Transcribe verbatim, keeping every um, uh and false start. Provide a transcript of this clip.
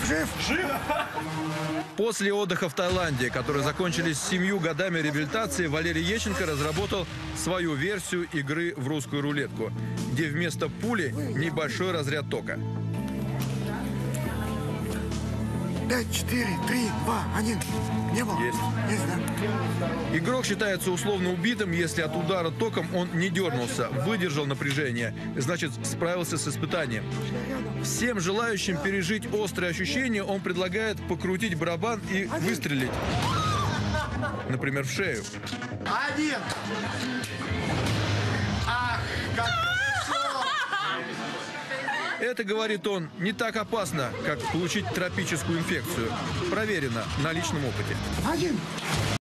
жив. Жив? После отдыха в Таиланде, которые закончились семью годами реабилитации, Валерий Ещенко разработал свою версию игры в русскую рулетку, где вместо пули небольшой разряд тока. Пять, четыре, три, два, один. Не было? Есть. Есть, да. Игрок считается условно убитым, если от удара током он не дернулся, выдержал напряжение, значит, справился с испытанием. Всем желающим пережить острые ощущения он предлагает покрутить барабан и выстрелить. Например, в шею. Один. Ах, как хорошо. Это, говорит он, не так опасно, как получить тропическую инфекцию. Проверено на личном опыте. Один.